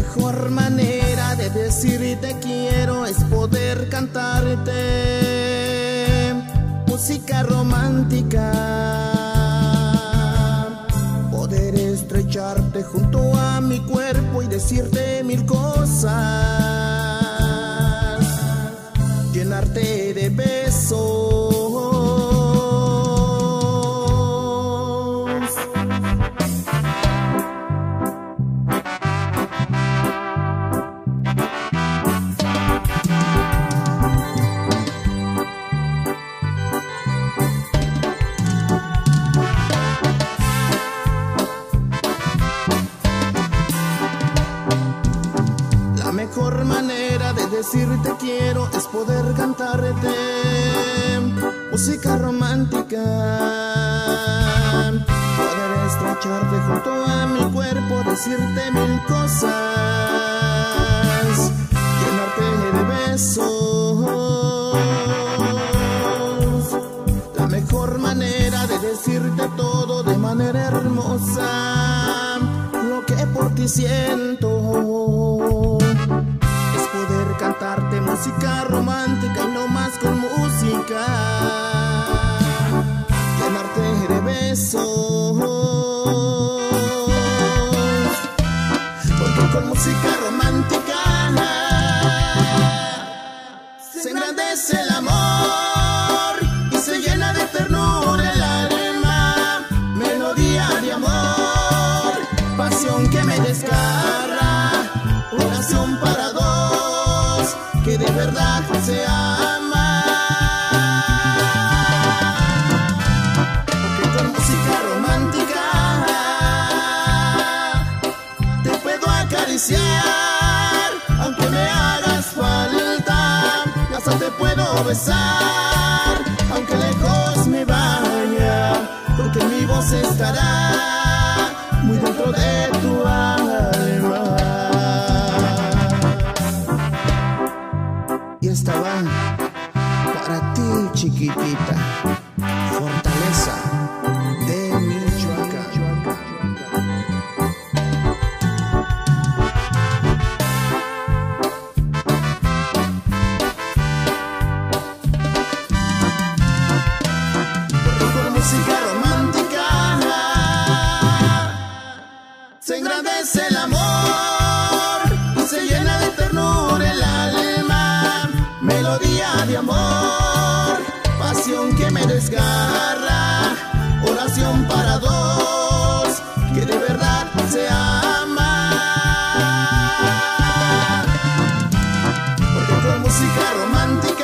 mejor manera de decir te quiero es poder cantarte música romántica, poder estrecharte junto a mi cuerpo y decirte mil cosas, llenarte de besos. La mejor manera de decirte quiero es poder cantarte música romántica, poder estrecharte junto a mi cuerpo, decirte mil cosas, llenarte de besos. La mejor manera de decirte todo de manera hermosa, lo que por ti siento, poder cantarte música romántica y no más con música, llenarte de besos, porque con música romántica se engrandece el amor y se llena de ternura el alma, melodía de amor, pasión que me desgarra, oración para dos que de verdad se ama, porque con música romántica te puedo acariciar, aunque me hagas falta, hasta te puedo besar, aunque lejos me vaya, porque mi voz estará muy dentro de tu alma. Y esta va para ti, chiquitita, Fortaleza de Michoacán. Porque con música romántica se engrandece el amor y se llena de ternura el alma, melodía de amor, pasión que me desgarra, oración para dos que de verdad se ama, porque con música romántica